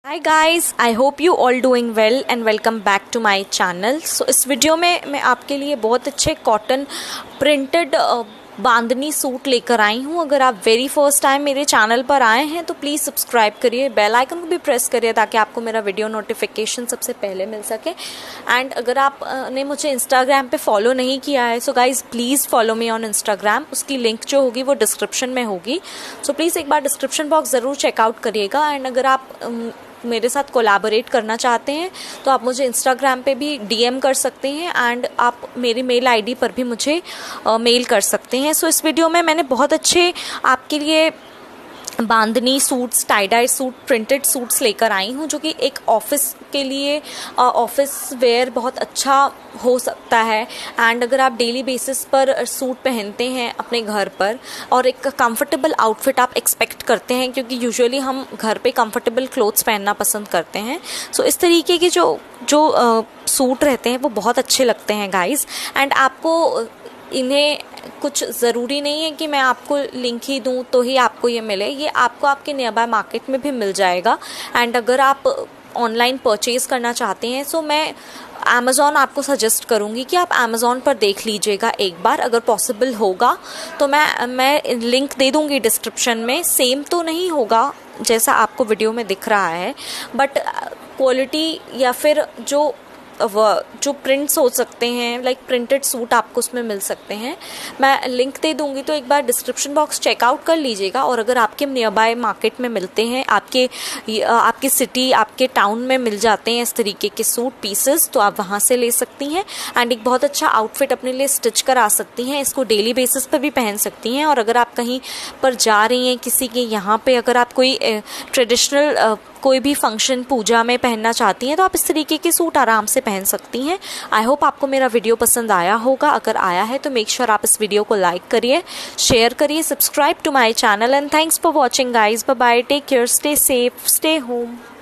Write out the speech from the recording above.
Hi guys, I hope you all doing well and welcome back to my channel. So इस video में मैं आपके लिए बहुत अच्छे कॉटन प्रिंटेड बांधनी सूट लेकर आई हूँ। अगर आप वेरी फर्स्ट टाइम मेरे चैनल पर आए हैं तो प्लीज़ सब्सक्राइब करिए, बेल आइकन को भी प्रेस करिए ताकि आपको मेरा वीडियो नोटिफिकेशन सबसे पहले मिल सके। एंड अगर आप ने मुझे इंस्टाग्राम पे फॉलो नहीं किया है so guys please follow me on Instagram. उसकी लिंक जो होगी वो डिस्क्रिप्शन में होगी। सो प्लीज़ एक बार डिस्क्रिप्शन बॉक्स ज़रूर चेकआउट करिएगा। एंड अगर आप मेरे साथ कोलैबोरेट करना चाहते हैं तो आप मुझे इंस्टाग्राम पे भी डीएम कर सकते हैं एंड आप मेरी मेल आईडी पर भी मुझे मेल कर सकते हैं। सो इस वीडियो में मैंने बहुत अच्छे आपके लिए bandhani suits, tie dye suit, printed suits लेकर आई हूँ जो कि एक ऑफिस के लिए ऑफिस वेयर बहुत अच्छा हो सकता है। एंड अगर आप डेली बेसिस पर सूट पहनते हैं अपने घर पर और एक कंफर्टेबल आउटफिट आप एक्सपेक्ट करते हैं, क्योंकि यूजुअली हम घर पे कंफर्टेबल क्लोथ्स पहनना पसंद करते हैं। सो इस तरीके के जो सूट रहते हैं वो बहुत अच्छे लगते हैं गाइस। एंड आपको इन्हें कुछ ज़रूरी नहीं है कि मैं आपको लिंक ही दूं तो ही आपको ये मिले, ये आपको आपके नियर बाय मार्केट में भी मिल जाएगा। एंड अगर आप ऑनलाइन परचेज़ करना चाहते हैं सो मैं अमेज़ॉन आपको सजेस्ट करूंगी कि आप अमेज़ॉन पर देख लीजिएगा एक बार, अगर पॉसिबल होगा तो मैं लिंक दे दूंगी डिस्क्रिप्शन में। सेम तो नहीं होगा जैसा आपको वीडियो में दिख रहा है, बट क्वालिटी या फिर जो प्रिंट्स हो सकते हैं, लाइक प्रिंटेड सूट आपको उसमें मिल सकते हैं। मैं लिंक दे दूंगी तो एक बार डिस्क्रिप्शन बॉक्स चेकआउट कर लीजिएगा। और अगर आपके नियर बाय मार्केट में मिलते हैं, आपके सिटी, आपके टाउन में मिल जाते हैं इस तरीके के सूट पीसेस, तो आप वहाँ से ले सकती हैं एंड एक बहुत अच्छा आउटफिट अपने लिए स्टिच करा सकती हैं। इसको डेली बेसिस पर भी पहन सकती हैं। और अगर आप कहीं पर जा रही हैं किसी के यहाँ पे, अगर आप कोई ट्रेडिशनल कोई भी फंक्शन, पूजा में पहनना चाहती हैं तो आप इस तरीके के सूट आराम से पहन सकती हैं। आई होप आपको मेरा वीडियो पसंद आया होगा। अगर आया है तो मेक श्योर आप इस वीडियो को लाइक करिए, शेयर करिए, subscribe to my channel and thanks for watching guys. Bye bye, take care, stay safe, stay home.